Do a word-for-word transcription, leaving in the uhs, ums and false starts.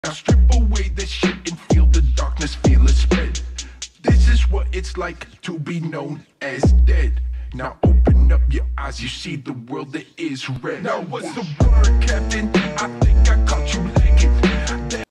Now strip away the shit and feel the darkness, feel it spread. This is what it's like to be known as dead. Now open up your eyes, you see the world that is red. Now what's the word, Captain? I think I